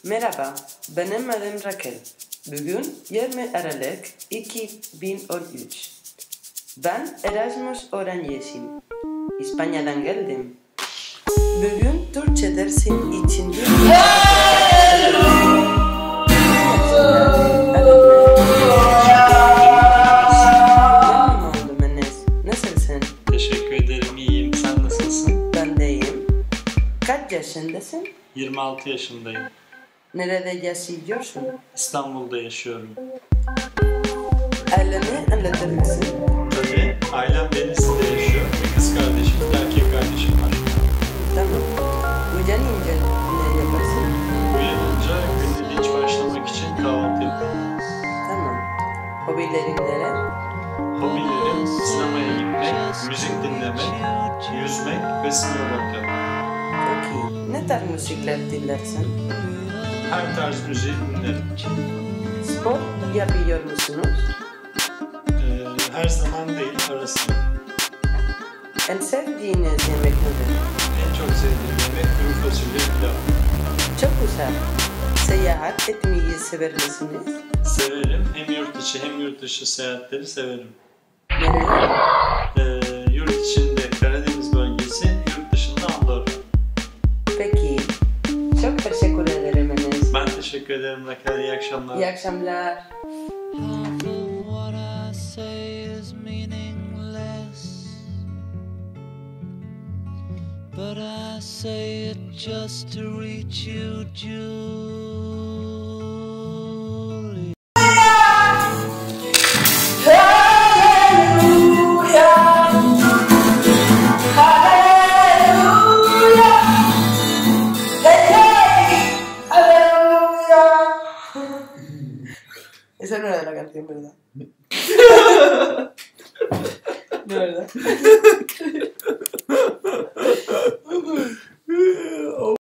Merhaba, benim adım Raquel. Bugün 20 Aralık 2013. Ben Erasmus öğrencisiyim. İspanya'dan geldim. Bugün Türkçe dersim için bir Nasılsın? Teşekkür ederim, iyiyim. Sen nasılsın? Ben de iyiyim. Kaç yaşındasın? 26 yaşındayım. Nerede yaşıyorsun? İstanbul'da yaşıyorum. Aileni anlatır mısın? Tabii, ailem Denizli'de yaşıyor. Bir kız kardeşim, bir erkek kardeşim var. Tamam. Uyanınca ne yaparsın? Uyanınca gününe hiç başlamak için kahvaltı yapıyorum. Tamam. Hobilerin neler? Hobilerim sinemaya gitmek, müzik dinlemek, yüzmek ve snowboard yapmak. Çok iyi. Ne tarz müzikler dinlersin? Her tarz müziği dinlerim. Spor yapıyor musunuz? Her zaman değil, ara sıra. En sevdiğiniz yemek nedir? En çok sevdiğim yemek kuru fasulye pilav. Çok güzel. Seyahat etmeyi sever misiniz? Severim. Hem yurt içi hem yurt dışı seyahatleri severim. Nereye? Yurt içinde Karadeniz bölgesi, yurt dışında Andorra. Peki. Çok teşekkür ederim Enes. Ben teşekkür ederim Raquel. İyi akşamlar. İyi akşamlar. Half of what I say is meaningless, but I say it just to reach you, Julie. Esa no era la canción, ¿verdad? ¿No, verdad?